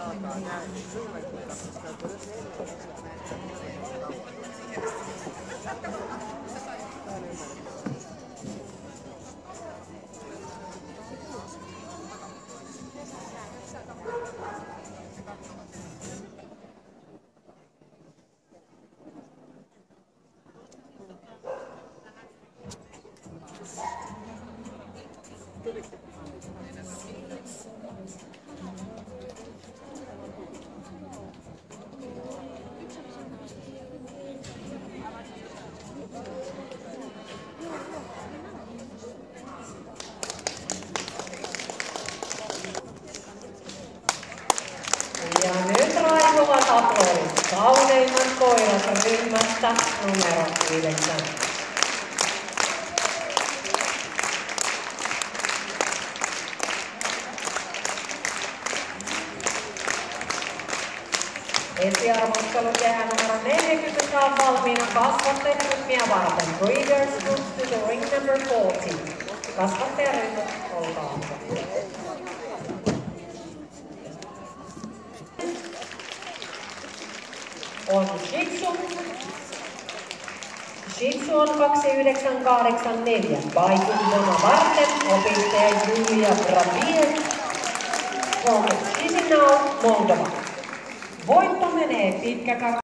Ja nyt raihuvat aplodit kauneimmat koirat ryhmästä numero 9. Ensiarvostelukehä numero 40 on valmiina kasvattajaryhmiä varten. Breeders move to the ring number 40. Kasvattajaryhmät, olkaa hyvä. On Shih Tzu. Shih Tzu on 2984. Paikundona varten opittaja Julia Brabier from Chisinau, Moldova. Voitto menee pitkä